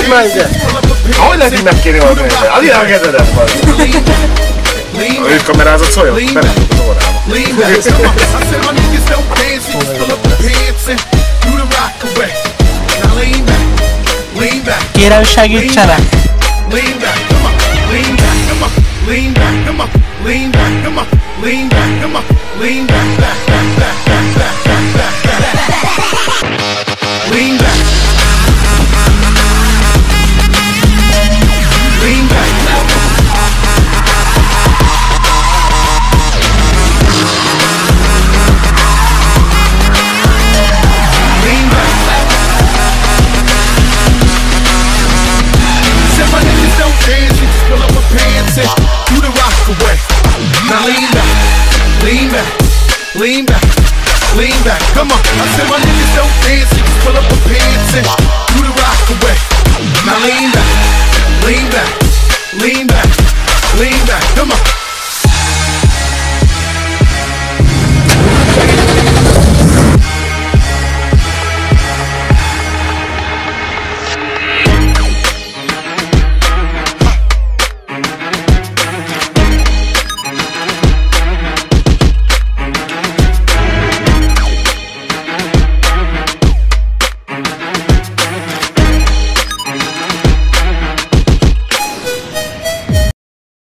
menjen. Ahogy lehet így megkérni valami? Az idegededet van. Ő kamerázott szóljon? Beletjük az órába. Kérem, segítsenek! Lean back, lean back, come on. I said my niggas don't dance, just pull up a pants and do the rock away. Now lean back.